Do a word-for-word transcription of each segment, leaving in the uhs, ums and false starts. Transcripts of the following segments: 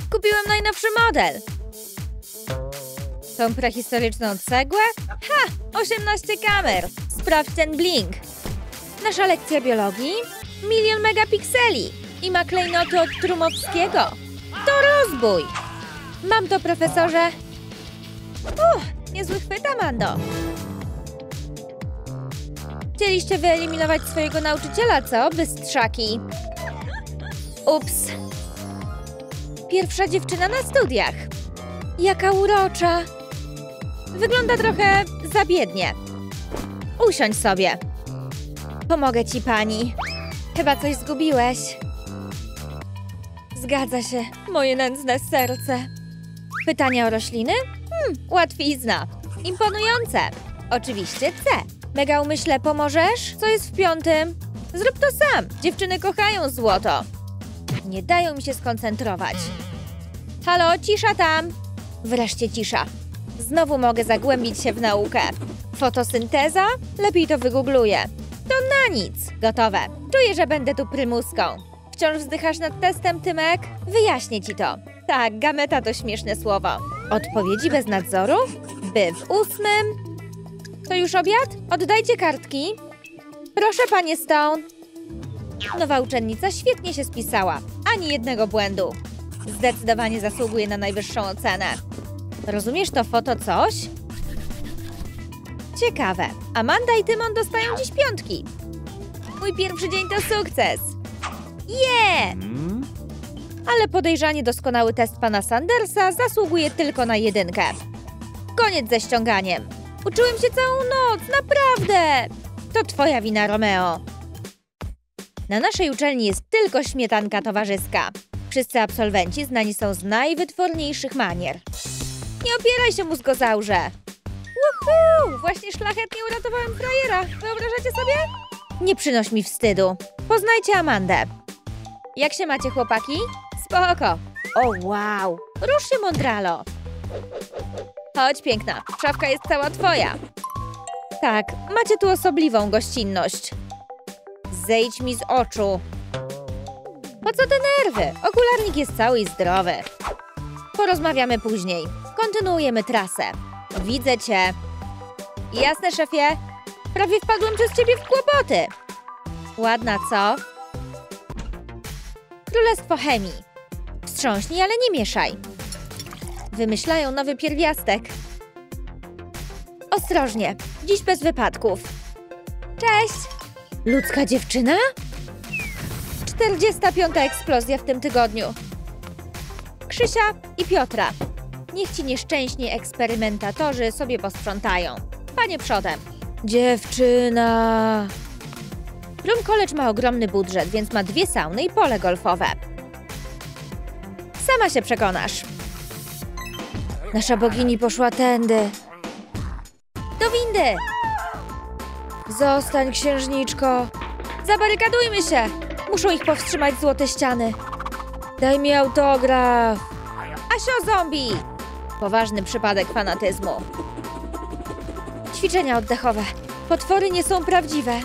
Kupiłem najnowszy model. Tą prehistoryczną cegłę? Ha! osiemnaście kamer. Sprawdź ten blink. Nasza lekcja biologii? Milion megapikseli. I ma klejnoty od Trumowskiego. To rozbój. Mam to, profesorze. Uff, niezły chwyt, Amando. Chcieliście wyeliminować swojego nauczyciela, co? Bystrzaki. Ups. Pierwsza dziewczyna na studiach. Jaka urocza. Wygląda trochę za biednie. Usiądź sobie. Pomogę ci, pani. Chyba coś zgubiłeś. Zgadza się, moje nędzne serce. Pytania o rośliny? Hmm, łatwizna. Imponujące. Oczywiście C. Mega umyśle, pomożesz? Co jest w piątym? Zrób to sam. Dziewczyny kochają złoto. Nie dają mi się skoncentrować. Halo, cisza tam. Wreszcie cisza. Znowu mogę zagłębić się w naukę. Fotosynteza? Lepiej to wygoogluję. To na nic. Gotowe. Czuję, że będę tu prymuską. Wciąż wzdychasz nad testem, Tymek? Wyjaśnię ci to. Tak, gameta to śmieszne słowo. Odpowiedzi bez nadzoru? By w ósmym. To już obiad? Oddajcie kartki. Proszę, panie Stone. Nowa uczennica świetnie się spisała. Ani jednego błędu. Zdecydowanie zasługuje na najwyższą ocenę. Rozumiesz to foto coś? Ciekawe. Amanda i Tymon dostają dziś piątki. Mój pierwszy dzień to sukces. Yeah! Ale podejrzanie doskonały test pana Sandersa zasługuje tylko na jedynkę. Koniec ze ściąganiem. Uczyłem się całą noc, naprawdę! To twoja wina, Romeo. Na naszej uczelni jest tylko śmietanka towarzyska. Wszyscy absolwenci znani są z najwytworniejszych manier. Nie opieraj się, mózgozaurze! Uhu! Właśnie szlachetnie uratowałem frajera. Wyobrażacie sobie? Nie przynoś mi wstydu. Poznajcie Amandę. Jak się macie, chłopaki? Spoko. O, wow. Rusz się, mądralo. Chodź, piękna. Szafka jest cała twoja. Tak, macie tu osobliwą gościnność. Zejdź mi z oczu. Po co te nerwy? Okularnik jest cały i zdrowy. Porozmawiamy później. Kontynuujemy trasę. Widzę cię. Jasne, szefie. Prawie wpadłem przez ciebie w kłopoty. Ładna, co? Królestwo chemii. Wstrząśnij, ale nie mieszaj. Wymyślają nowy pierwiastek. Ostrożnie. Dziś bez wypadków. Cześć. Ludzka dziewczyna? czterdziesta piąta eksplozja w tym tygodniu. Krzysia i Piotra. Niech ci nieszczęśni eksperymentatorzy sobie posprzątają. Panie przodem. Dziewczyna. Bloom College ma ogromny budżet, więc ma dwie sauny i pole golfowe. Sama się przekonasz. Nasza bogini poszła tędy. Do windy. Zostań, księżniczko. Zabarykadujmy się. Muszą ich powstrzymać złote ściany. Daj mi autograf. Asio zombie. Poważny przypadek fanatyzmu. Ćwiczenia oddechowe. Potwory nie są prawdziwe.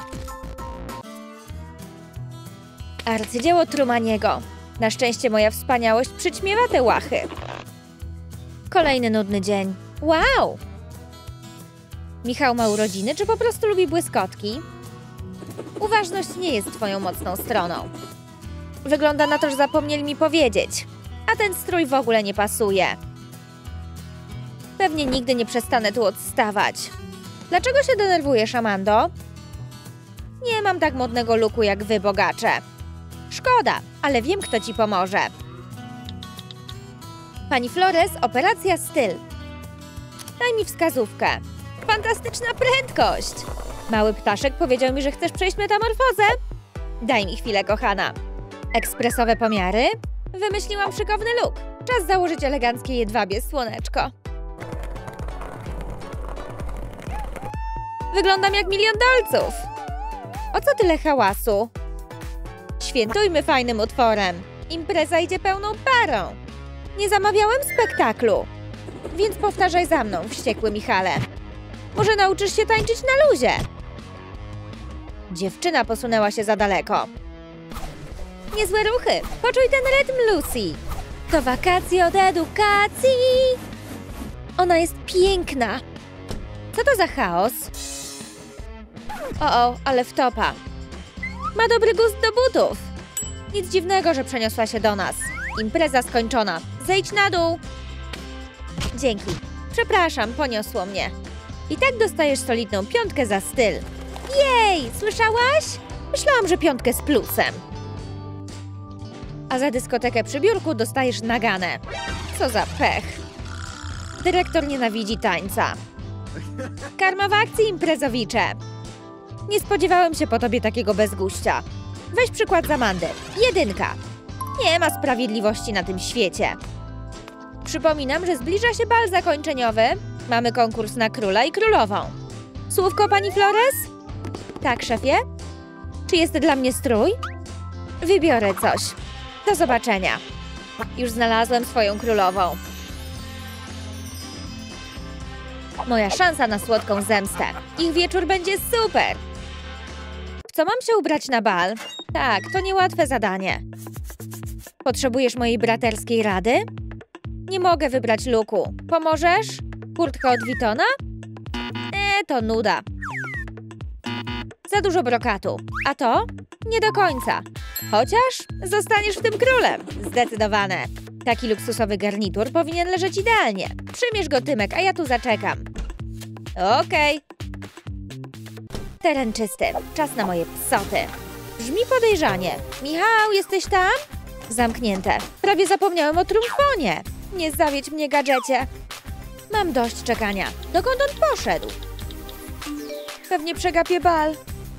Arcydzieło Trumaniego. Na szczęście moja wspaniałość przyćmiewa te łachy. Kolejny nudny dzień. Wow! Michał ma urodziny, czy po prostu lubi błyskotki? Uważność nie jest twoją mocną stroną. Wygląda na to, że zapomnieli mi powiedzieć. A ten strój w ogóle nie pasuje. Pewnie nigdy nie przestanę tu odstawać. Dlaczego się denerwujesz, Amando? Nie mam tak modnego looku jak wy, bogacze. Szkoda, ale wiem, kto ci pomoże. Pani Flores, operacja styl. Daj mi wskazówkę. Fantastyczna prędkość! Mały ptaszek powiedział mi, że chcesz przejść metamorfozę. Daj mi chwilę, kochana. Ekspresowe pomiary? Wymyśliłam szykowny look. Czas założyć eleganckie jedwabie, słoneczko. Wyglądam jak milion dolców. O co tyle hałasu? Świętujmy fajnym utworem. Impreza idzie pełną parą. Nie zamawiałem spektaklu. Więc powtarzaj za mną, wściekły Michale. Może nauczysz się tańczyć na luzie. Dziewczyna posunęła się za daleko. Niezłe ruchy. Poczuj ten rytm, Lucy. To wakacje od edukacji! Ona jest piękna! Co to za chaos? O, o, ale wtopa. Ma dobry gust do butów. Nic dziwnego, że przeniosła się do nas. Impreza skończona. Zejdź na dół. Dzięki. Przepraszam, poniosło mnie. I tak dostajesz solidną piątkę za styl. Jej, słyszałaś? Myślałam, że piątkę z plusem. A za dyskotekę przy biurku dostajesz naganę. Co za pech. Dyrektor nienawidzi tańca. Karma w akcji, imprezowicze. Nie spodziewałem się po tobie takiego bezguścia. Weź przykład z Amandy. Jedynka. Nie ma sprawiedliwości na tym świecie. Przypominam, że zbliża się bal zakończeniowy. Mamy konkurs na króla i królową. Słówko, pani Flores? Tak, szefie? Czy jest dla mnie strój? Wybiorę coś. Do zobaczenia. Już znalazłem swoją królową. Moja szansa na słodką zemstę. Ich wieczór będzie super. W co mam się ubrać na bal? Tak, to niełatwe zadanie. Potrzebujesz mojej braterskiej rady? Nie mogę wybrać looku. Pomożesz? Kurtka od Vuittona? Eee, to nuda. Za dużo brokatu. A to? Nie do końca. Chociaż zostaniesz w tym królem. Zdecydowane. Taki luksusowy garnitur powinien leżeć idealnie. Przymierz go, Tymek, a ja tu zaczekam. Okej. Teren czysty. Czas na moje psoty. Brzmi podejrzanie. Michał, jesteś tam? Zamknięte. Prawie zapomniałem o trumfonie. Nie zawiedź mnie, gadżecie. Mam dość czekania. Dokąd on poszedł? Pewnie przegapię bal.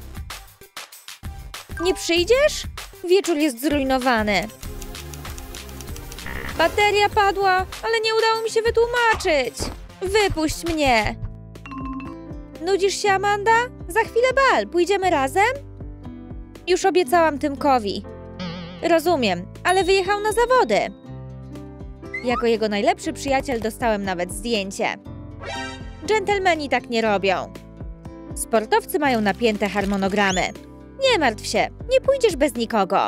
Nie przyjdziesz? Wieczór jest zrujnowany. Bateria padła, ale nie udało mi się wytłumaczyć. Wypuść mnie. Nudzisz się, Amanda? Za chwilę bal. Pójdziemy razem? Już obiecałam Tymkowi. Rozumiem, ale wyjechał na zawody. Jako jego najlepszy przyjaciel dostałem nawet zdjęcie. Dżentelmeni tak nie robią. Sportowcy mają napięte harmonogramy. Nie martw się, nie pójdziesz bez nikogo.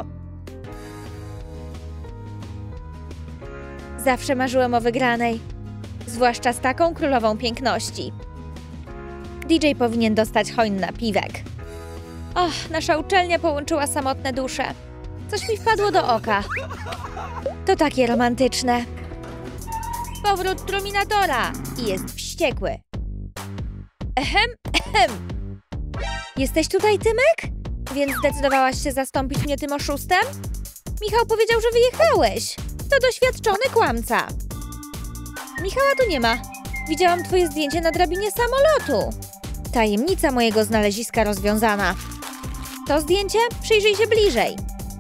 Zawsze marzyłem o wygranej. Zwłaszcza z taką królową piękności. D J powinien dostać hojny napiwek. Och, nasza uczelnia połączyła samotne dusze. Coś mi wpadło do oka. To takie romantyczne. Powrót Truminatora i jest wściekły. Ehem, ehem. Jesteś tutaj, Tymek? Więc zdecydowałaś się zastąpić mnie tym oszustem? Michał powiedział, że wyjechałeś. To doświadczony kłamca. Michała tu nie ma. Widziałam twoje zdjęcie na drabinie samolotu. Tajemnica mojego znaleziska rozwiązana. To zdjęcie? Przyjrzyj się bliżej.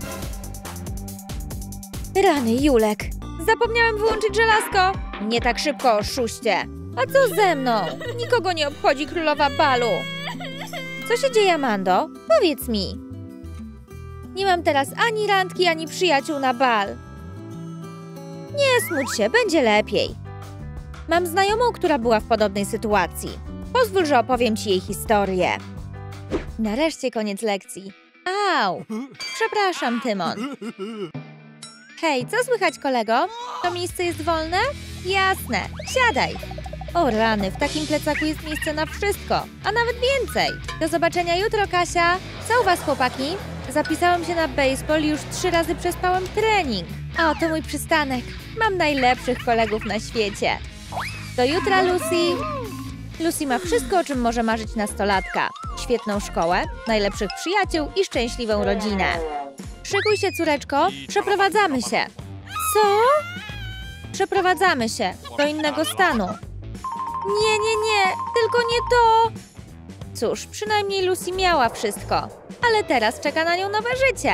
Rany, Julek. Zapomniałem wyłączyć żelazko. Nie tak szybko, oszuście. A co ze mną? Nikogo nie obchodzi królowa balu. Co się dzieje, Amando? Powiedz mi. Nie mam teraz ani randki, ani przyjaciół na bal. Nie smuć się, będzie lepiej. Mam znajomą, która była w podobnej sytuacji. Pozwól, że opowiem ci jej historię. Nareszcie koniec lekcji. Au! Przepraszam, Tymon. Hej, co słychać, kolego? To miejsce jest wolne? Jasne, siadaj. O rany, w takim plecaku jest miejsce na wszystko, a nawet więcej. Do zobaczenia jutro, Kasia. Co u was, chłopaki? Zapisałam się na baseball i już trzy razy przespałam trening. O, to mój przystanek. Mam najlepszych kolegów na świecie. Do jutra, Lucy. Lucy ma wszystko, o czym może marzyć nastolatka. Świetną szkołę, najlepszych przyjaciół i szczęśliwą rodzinę. Szykuj się, córeczko, przeprowadzamy się. Co? Przeprowadzamy się do innego stanu. Nie, nie, nie, tylko nie to. Cóż, przynajmniej Lucy miała wszystko, ale teraz czeka na nią nowe życie.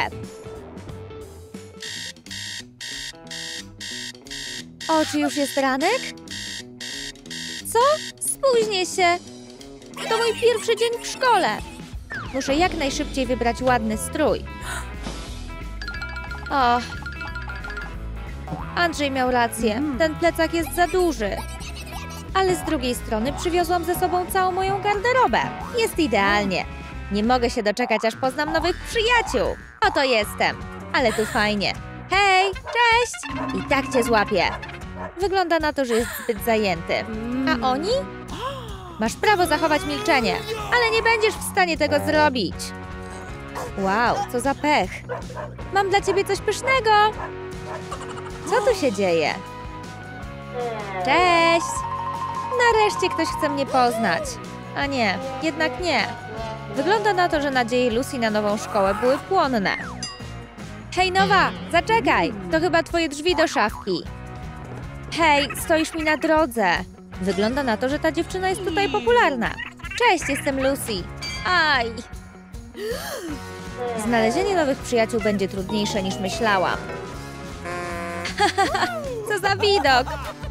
O, czy już jest ranek? Co? Spóźnię się. To mój pierwszy dzień w szkole. Muszę jak najszybciej wybrać ładny strój. O, Andrzej miał rację. Ten plecak jest za duży. Ale z drugiej strony przywiozłam ze sobą całą moją garderobę. Jest idealnie. Nie mogę się doczekać, aż poznam nowych przyjaciół. Oto jestem. Ale tu fajnie. Hej, Cześć! I tak cię złapię. Wygląda na to, że jest zbyt zajęty. A oni? Masz prawo zachować milczenie, ale nie będziesz w stanie tego zrobić. Wow, co za pech. Mam dla ciebie coś pysznego. Co tu się dzieje? Cześć! Nareszcie ktoś chce mnie poznać. A nie, jednak nie. Wygląda na to, że nadzieje Lucy na nową szkołę były płonne. Hej, Nowa, zaczekaj! To chyba twoje drzwi do szafki. Hej, stoisz mi na drodze. Wygląda na to, że ta dziewczyna jest tutaj popularna. Cześć, jestem Lucy. Aj! Znalezienie nowych przyjaciół będzie trudniejsze niż myślałam. Co za widok!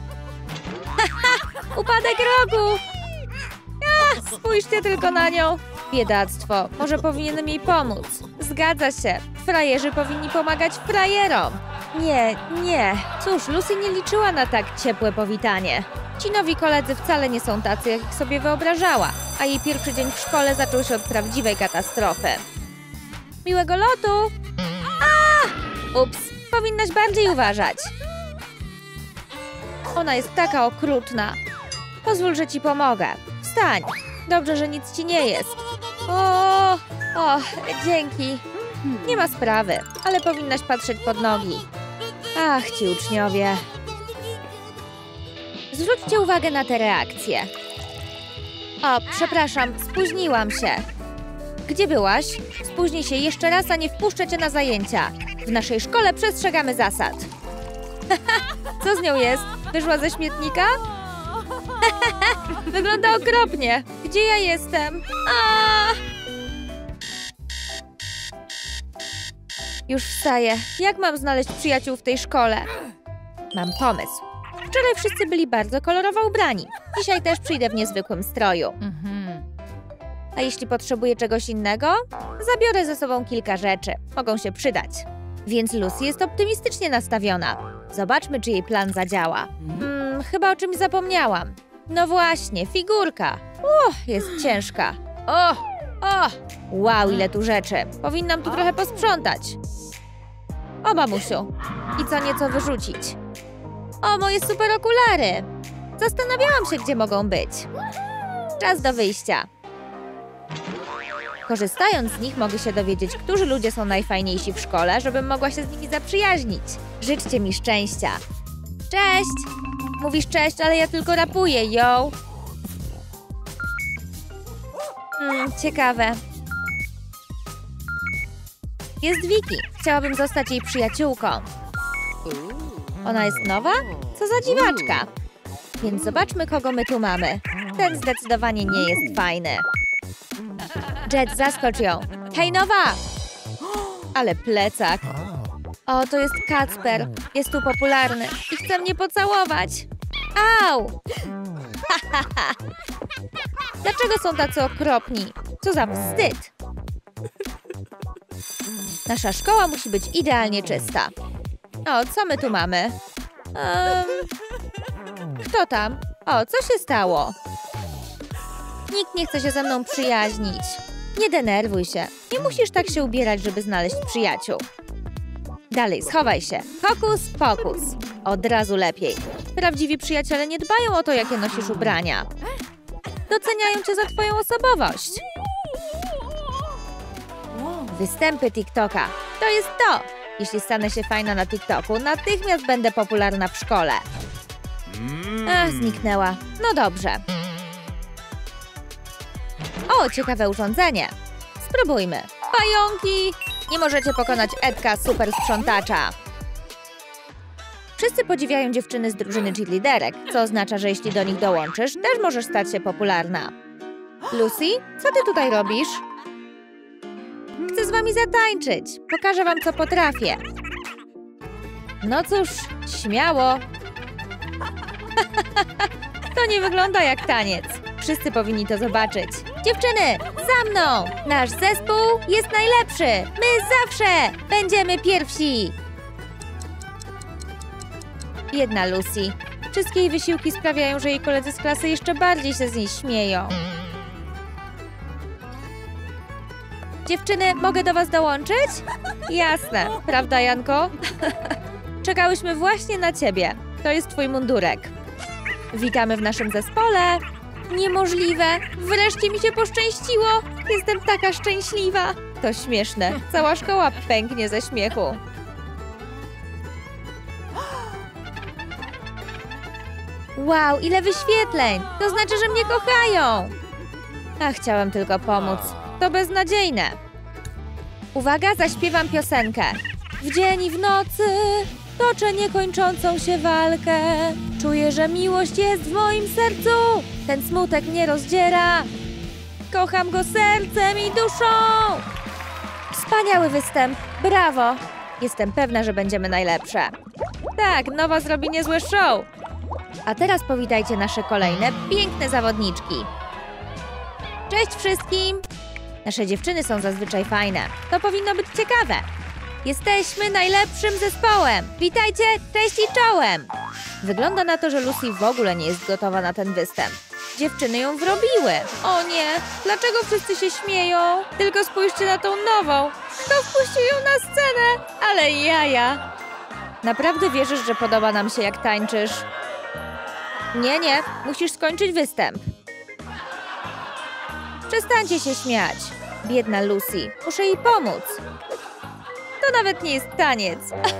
Upadek rogu! A, spójrzcie tylko na nią! Biedactwo, może powinienem jej pomóc. Zgadza się, frajerzy powinni pomagać frajerom. Nie, nie. Cóż, Lucy nie liczyła na tak ciepłe powitanie. Ci nowi koledzy wcale nie są tacy, jak ich sobie wyobrażała, a jej pierwszy dzień w szkole zaczął się od prawdziwej katastrofy. Miłego lotu! A! Ups, powinnaś bardziej uważać. Ona jest taka okrutna. Pozwól, że ci pomogę. Wstań. Dobrze, że nic ci nie jest. O, o, dzięki. Nie ma sprawy, ale powinnaś patrzeć pod nogi. Ach, ci uczniowie. Zwróćcie uwagę na te reakcje. O, przepraszam, spóźniłam się. Gdzie byłaś? Spóźnij się jeszcze raz, a nie wpuszczę cię na zajęcia. W naszej szkole przestrzegamy zasad. Co z nią jest? Wyszła ze śmietnika? Wygląda okropnie. Gdzie ja jestem? A! Już wstaję. Jak mam znaleźć przyjaciół w tej szkole? Mam pomysł. Wczoraj wszyscy byli bardzo kolorowo ubrani. Dzisiaj też przyjdę w niezwykłym stroju. A jeśli potrzebuję czegoś innego? Zabiorę ze sobą kilka rzeczy. Mogą się przydać. Więc Lucy jest optymistycznie nastawiona. Zobaczmy, czy jej plan zadziała. Hmm, chyba o czymś zapomniałam. No właśnie, figurka. Uch, jest ciężka. O, o! Wow, ile tu rzeczy. Powinnam tu trochę posprzątać. O, mamusiu. I co nieco wyrzucić. O, moje super okulary. Zastanawiałam się, gdzie mogą być. Czas do wyjścia. Korzystając z nich mogę się dowiedzieć, którzy ludzie są najfajniejsi w szkole, żebym mogła się z nimi zaprzyjaźnić. Życzcie mi szczęścia. Cześć! Mówisz cześć, ale ja tylko rapuję, yo! Hmm, ciekawe. Jest Vicky. Chciałabym zostać jej przyjaciółką. Ona jest nowa? Co za dziwaczka. Więc zobaczmy, kogo my tu mamy. Ten zdecydowanie nie jest fajny. Jet, zaskocz ją. Hej, Nowa! Ale plecak. O, to jest Kacper. Jest tu popularny i chce mnie pocałować. Au! Dlaczego są tacy okropni? Co za wstyd! Nasza szkoła musi być idealnie czysta. O, co my tu mamy? Um, kto tam? O, co się stało? Nikt nie chce się ze mną przyjaźnić. Nie denerwuj się. Nie musisz tak się ubierać, żeby znaleźć przyjaciół. Dalej, schowaj się. Hokus pokus. Od razu lepiej. Prawdziwi przyjaciele nie dbają o to, jakie nosisz ubrania. Doceniają cię za twoją osobowość. Występy TikToka. To jest to. Jeśli stanę się fajna na TikToku, natychmiast będę popularna w szkole. Ach, zniknęła. No dobrze. O, ciekawe urządzenie. Spróbujmy. Pająki! Nie możecie pokonać Edka, super sprzątacza. Wszyscy podziwiają dziewczyny z drużyny cheerleaderek, co oznacza, że jeśli do nich dołączysz, też możesz stać się popularna. Lucy, co ty tutaj robisz? Chcę z wami zatańczyć. Pokażę wam, co potrafię. No cóż, śmiało. To nie wygląda jak taniec. Wszyscy powinni to zobaczyć. Dziewczyny, za mną! Nasz zespół jest najlepszy! My zawsze będziemy pierwsi! Biedna Lucy. Wszystkie jej wysiłki sprawiają, że jej koledzy z klasy jeszcze bardziej się z niej śmieją. Dziewczyny, mogę do was dołączyć? Jasne, prawda, Janko? czekałyśmy właśnie na ciebie. To jest twój mundurek. Witamy w naszym zespole. Niemożliwe! Wreszcie mi się poszczęściło! Jestem taka szczęśliwa! To śmieszne. Cała szkoła pęknie ze śmiechu. Wow, ile wyświetleń! To znaczy, że mnie kochają! A chciałam tylko pomóc. To beznadziejne. Uwaga, zaśpiewam piosenkę. W dzień i w nocy toczę niekończącą się walkę. Czuję, że miłość jest w moim sercu. Ten smutek mnie rozdziera. Kocham go sercem i duszą. Wspaniały występ. Brawo. Jestem pewna, że będziemy najlepsze. Tak, Nowa zrobi niezłe show. A teraz powitajcie nasze kolejne piękne zawodniczki. Cześć wszystkim! Nasze dziewczyny są zazwyczaj fajne. To powinno być ciekawe. Jesteśmy najlepszym zespołem. Witajcie, cześć i czołem! Wygląda na to, że Lucy w ogóle nie jest gotowa na ten występ. Dziewczyny ją wrobiły. O nie, dlaczego wszyscy się śmieją? Tylko spójrzcie na tą nową. Kto wpuścił ją na scenę? Ale jaja! Naprawdę wierzysz, że podoba nam się, jak tańczysz? Nie, nie, musisz skończyć występ. Przestańcie się śmiać. Biedna Lucy, muszę jej pomóc. To nawet nie jest taniec.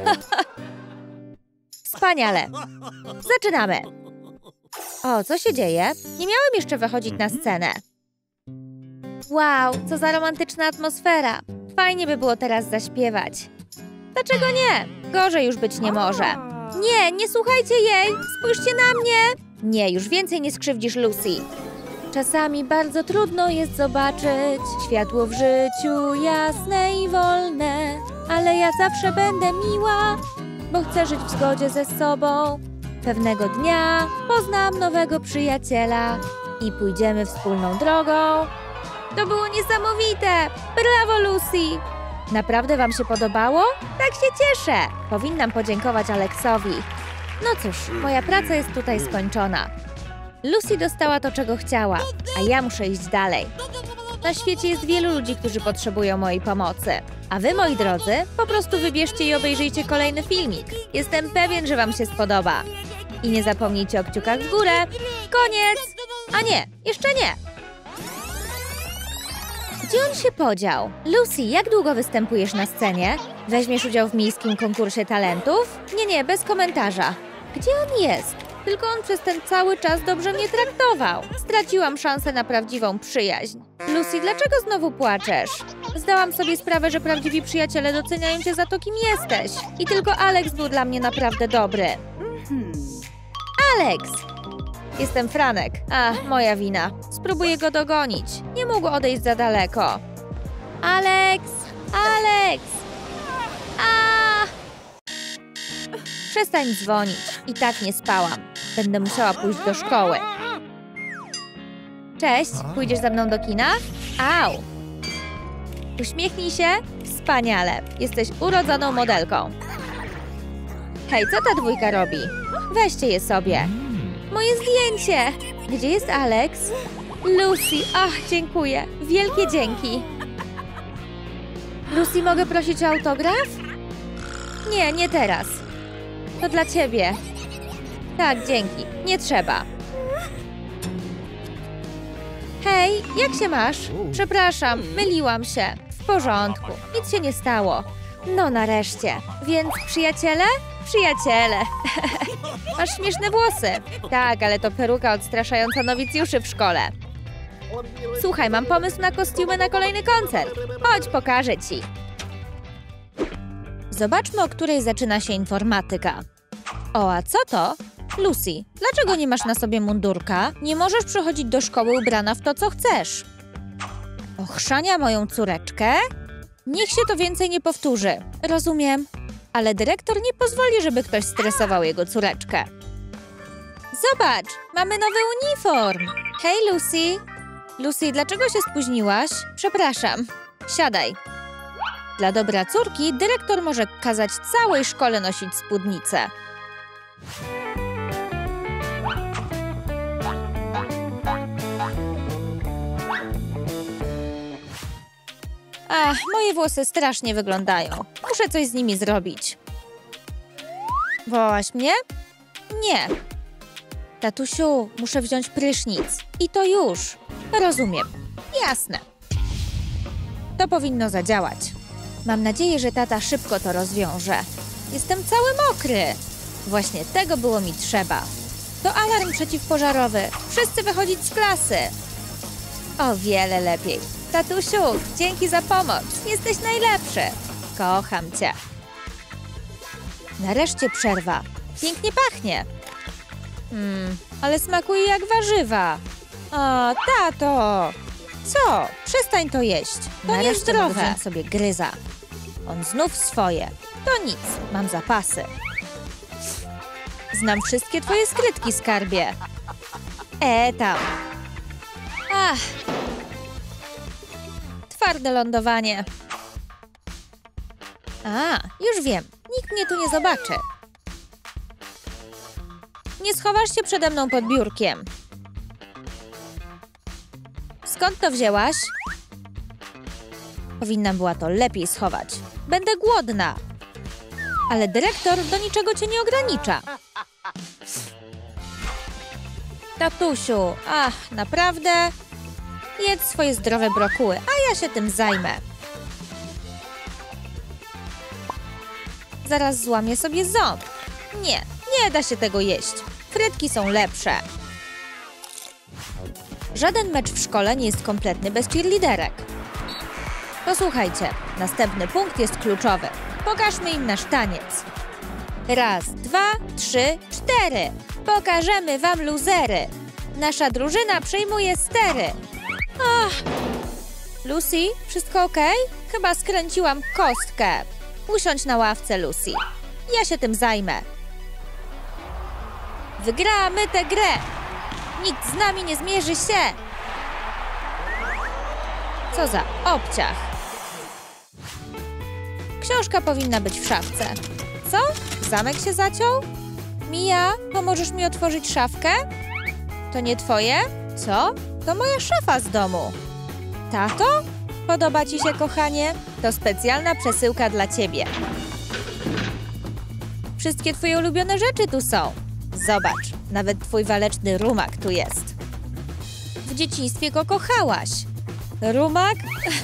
Wspaniale. Zaczynamy. O, co się dzieje? Nie miałem jeszcze wychodzić na scenę. Wow, co za romantyczna atmosfera. Fajnie by było teraz zaśpiewać. Dlaczego nie? Gorzej już być nie może. Nie, nie słuchajcie jej! Spójrzcie na mnie! Nie, już więcej nie skrzywdzisz Lucy. Czasami bardzo trudno jest zobaczyć światło w życiu jasne i wolne. Ale ja zawsze będę miła, bo chcę żyć w zgodzie ze sobą. Pewnego dnia poznam nowego przyjaciela i pójdziemy wspólną drogą. To było niesamowite! Brawo, Lucy! Naprawdę wam się podobało? Tak się cieszę! Powinnam podziękować Aleksowi. No cóż, moja praca jest tutaj skończona. Lucy dostała to, czego chciała, a ja muszę iść dalej. Na świecie jest wielu ludzi, którzy potrzebują mojej pomocy. A wy, moi drodzy, po prostu wybierzcie i obejrzyjcie kolejny filmik. Jestem pewien, że wam się spodoba. I nie zapomnijcie o kciukach w górę. Koniec! A nie, jeszcze nie! Gdzie on się podział? Lucy, jak długo występujesz na scenie? Weźmiesz udział w miejskim konkursie talentów? Nie, nie, bez komentarza. Gdzie on jest? Tylko on przez ten cały czas dobrze mnie traktował. Straciłam szansę na prawdziwą przyjaźń. Lucy, dlaczego znowu płaczesz? Zdałam sobie sprawę, że prawdziwi przyjaciele doceniają cię za to, kim jesteś. I tylko Alex był dla mnie naprawdę dobry. Alex! Jestem Franek. Ach, moja wina. Spróbuję go dogonić. Nie mógł odejść za daleko. Alex! Alex! A! Przestań dzwonić. I tak nie spałam. Będę musiała pójść do szkoły. Cześć, pójdziesz ze mną do kina? Au! Uśmiechnij się. Wspaniale. Jesteś urodzoną modelką. Hej, co ta dwójka robi? Weźcie je sobie. Moje zdjęcie! Gdzie jest Alex? Lucy, ach, dziękuję. Wielkie dzięki. Lucy, mogę prosić o autograf? Nie, nie teraz. To dla ciebie. Tak, dzięki. Nie trzeba. Hej, jak się masz? Przepraszam, myliłam się. W porządku, nic się nie stało. No nareszcie. Więc przyjaciele? Przyjaciele. Masz śmieszne włosy. Tak, ale to peruka odstraszająca nowicjuszy w szkole. Słuchaj, mam pomysł na kostiumy na kolejny koncert. Chodź, pokażę ci. Zobaczmy, o której zaczyna się informatyka. O, a co to? Lucy, dlaczego nie masz na sobie mundurka? Nie możesz przychodzić do szkoły ubrana w to, co chcesz. Ochrzania moją córeczkę? Niech się to więcej nie powtórzy. Rozumiem. Ale dyrektor nie pozwoli, żeby ktoś stresował jego córeczkę. Zobacz, mamy nowy uniform. Hej, Lucy. Lucy, dlaczego się spóźniłaś? Przepraszam. Siadaj. Dla dobra córki dyrektor może kazać całej szkole nosić spódnicę. Ach, moje włosy strasznie wyglądają. Muszę coś z nimi zrobić. Wołaś mnie? Nie. Tatusiu, muszę wziąć prysznic. I to już. Rozumiem. Jasne. To powinno zadziałać. Mam nadzieję, że tata szybko to rozwiąże. Jestem cały mokry. Właśnie tego było mi trzeba. To alarm przeciwpożarowy. Wszyscy wychodzić z klasy. O wiele lepiej. Tatusiu, dzięki za pomoc. Jesteś najlepszy. Kocham cię. Nareszcie przerwa. Pięknie pachnie. Hmm, ale smakuje jak warzywa. O, tato. Co? Przestań to jeść. To niezdrowe. Nareszcie sobie gryza. On znów swoje. To nic, mam zapasy. Znam wszystkie twoje skrytki, skarbie. E, tam. Ach. Twarde lądowanie. A, już wiem. Nikt mnie tu nie zobaczy. Nie schowasz się przede mną pod biurkiem. Skąd to wzięłaś? Powinnam była to lepiej schować. Będę głodna. Ale dyrektor do niczego cię nie ogranicza. Tatusiu, ach, naprawdę? Jedz swoje zdrowe brokuły, a ja się tym zajmę. Zaraz złamię sobie ząb. Nie, nie da się tego jeść. Frytki są lepsze. Żaden mecz w szkole nie jest kompletny bez cheerleaderek. Posłuchajcie, następny punkt jest kluczowy. Pokażmy im nasz taniec. Raz, dwa, trzy, cztery. Pokażemy wam luzery. Nasza drużyna przejmuje stery. Ach. Lucy, wszystko ok? Chyba skręciłam kostkę. Usiądź na ławce, Lucy. Ja się tym zajmę. Wygramy tę grę. Nikt z nami nie zmierzy się. Co za obciach. Książka powinna być w szafce. Co? Zamek się zaciął? Mia, pomożesz mi otworzyć szafkę? To nie twoje? Co? To moja szafa z domu. Tato? Podoba ci się, kochanie? To specjalna przesyłka dla ciebie. Wszystkie twoje ulubione rzeczy tu są. Zobacz, nawet twój waleczny rumak tu jest. W dzieciństwie go kochałaś. Rumak?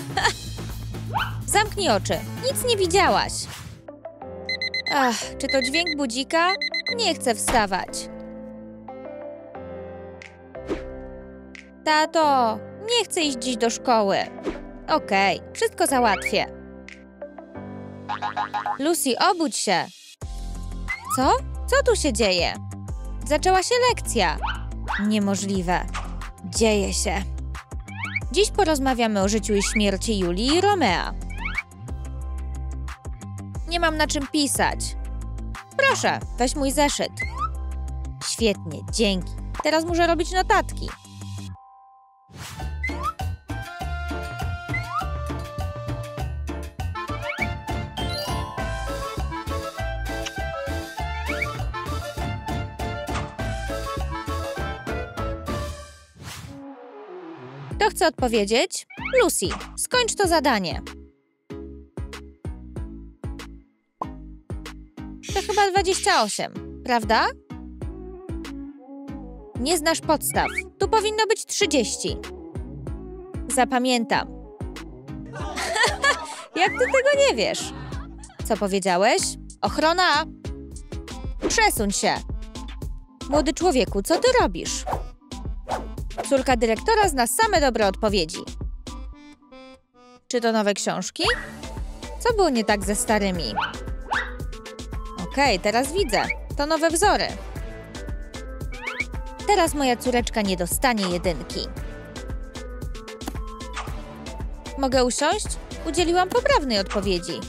Zamknij oczy, nic nie widziałaś. Ach, czy to dźwięk budzika? Nie chcę wstawać. Tato, nie chcę iść dziś do szkoły. Okej, okay, wszystko załatwię. Lucy, obudź się. Co? Co tu się dzieje? Zaczęła się lekcja. Niemożliwe. Dzieje się. Dziś porozmawiamy o życiu i śmierci Julii i Romea. Nie mam na czym pisać. Proszę, weź mój zeszyt. Świetnie, dzięki. Teraz muszę robić notatki. Kto chce odpowiedzieć? Lucy, skończ to zadanie. To chyba dwadzieścia osiem, prawda? Nie znasz podstaw. Tu powinno być trzydzieści. Zapamiętam. Jak ty tego nie wiesz? Co powiedziałeś? Ochrona! Przesuń się. Młody człowieku, co ty robisz? Córka dyrektora zna same dobre odpowiedzi. Czy to nowe książki? Co było nie tak ze starymi? Okej, okay, teraz widzę. To nowe wzory. Teraz moja córeczka nie dostanie jedynki. Mogę usiąść? Udzieliłam poprawnej odpowiedzi.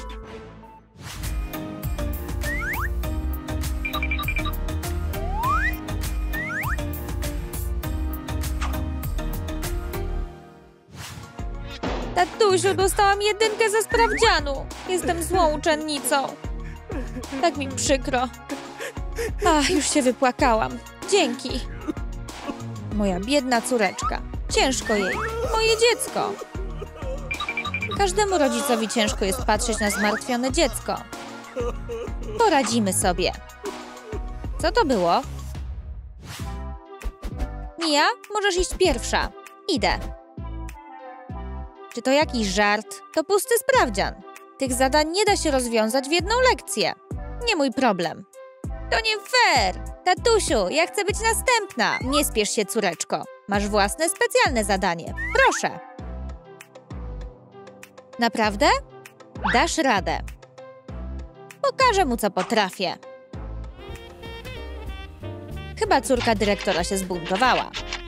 Tatusiu, dostałam jedynkę ze sprawdzianu. Jestem złą uczennicą. Tak mi przykro. Ach, już się wypłakałam. Dzięki. Moja biedna córeczka. Ciężko jej. Moje dziecko. Każdemu rodzicowi ciężko jest patrzeć na zmartwione dziecko. Poradzimy sobie. Co to było? Mia, możesz iść pierwsza. Idę. Czy to jakiś żart? To pusty sprawdzian. Tych zadań nie da się rozwiązać w jedną lekcję. Nie mój problem. To nie fair! Tatusiu, ja chcę być następna. Nie spiesz się, córeczko. Masz własne specjalne zadanie. Proszę. Naprawdę? Dasz radę. Pokażę mu, co potrafię. Chyba córka dyrektora się zbuntowała.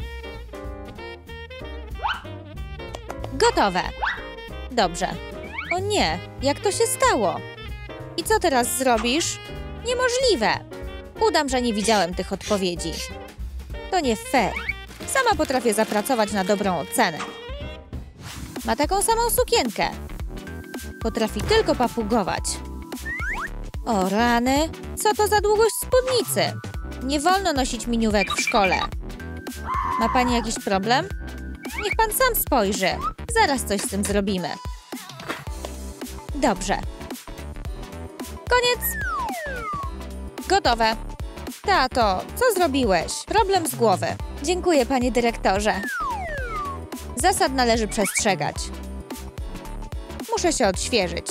Gotowe. Dobrze. O nie, jak to się stało? I co teraz zrobisz? Niemożliwe. Udam, że nie widziałem tych odpowiedzi. To nie fair. Sama potrafię zapracować na dobrą ocenę. Ma taką samą sukienkę. Potrafi tylko papugować. O rany, co to za długość spódnicy? Nie wolno nosić miniówek w szkole. Ma pani jakiś problem? Niech pan sam spojrzy. Zaraz coś z tym zrobimy. Dobrze. Koniec. Gotowe. Tato, co zrobiłeś? Problem z głowy. Dziękuję, panie dyrektorze. Zasad należy przestrzegać. Muszę się odświeżyć.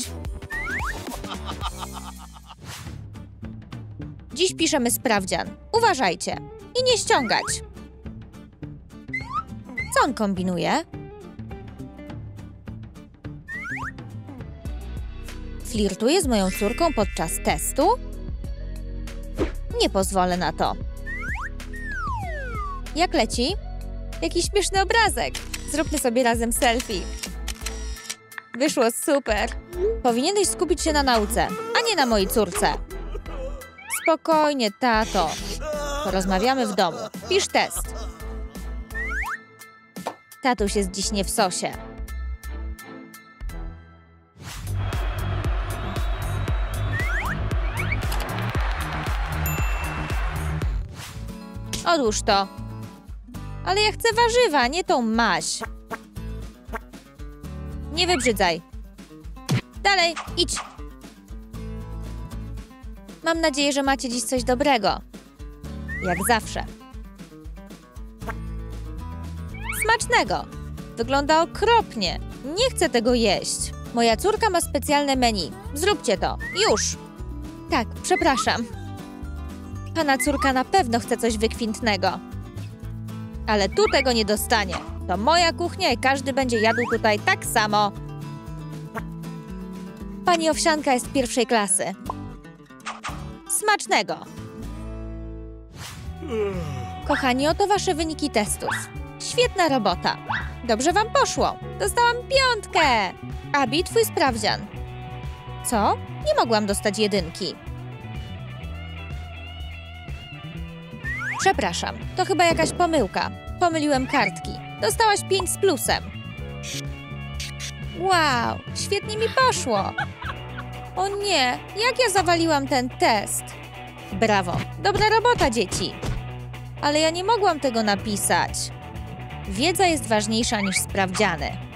Dziś piszemy sprawdzian. Uważajcie. I nie ściągać. Co on kombinuje? Flirtuje z moją córką podczas testu? Nie pozwolę na to. Jak leci? Jaki śmieszny obrazek. Zróbmy sobie razem selfie. Wyszło super. Powinieneś skupić się na nauce, a nie na mojej córce. Spokojnie, tato. Porozmawiamy w domu. Pisz test. Tatuś jest dziś nie w sosie. Odłóż to. Ale ja chcę warzywa, nie tą maź. Nie wybrzydzaj. Dalej, idź. Mam nadzieję, że macie dziś coś dobrego. Jak zawsze. Smacznego. Wygląda okropnie. Nie chcę tego jeść. Moja córka ma specjalne menu. Zróbcie to. Już. Tak, przepraszam. Pana córka na pewno chce coś wykwintnego. Ale tu tego nie dostanie. To moja kuchnia i każdy będzie jadł tutaj tak samo. Pani owsianka jest pierwszej klasy. Smacznego! Kochani, oto wasze wyniki testów. Świetna robota. Dobrze wam poszło. Dostałam piątkę. Abi, twój sprawdzian. Co? Nie mogłam dostać jedynki. Przepraszam, to chyba jakaś pomyłka. Pomyliłem kartki. Dostałaś pięć z plusem. Wow, świetnie mi poszło. O nie, jak ja zawaliłam ten test. Brawo, dobra robota, dzieci. Ale ja nie mogłam tego napisać. Wiedza jest ważniejsza niż sprawdziany.